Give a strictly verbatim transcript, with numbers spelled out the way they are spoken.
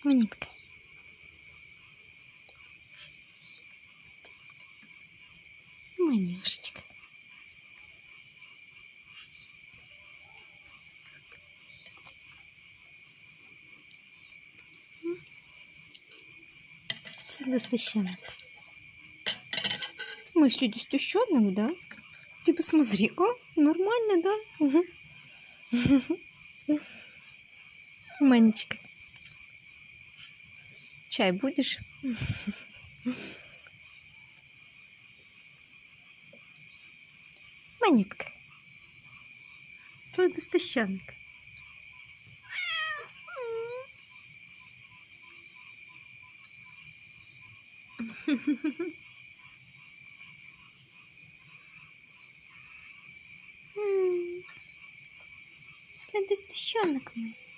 Монетка. Манюшечка. Сладостращенок. Мы сладостращенок, да? Ты посмотри, а? Нормально, да? Угу. Манечка. Чай будешь? Монетка. Сладостращенок. Сладостращенок мой.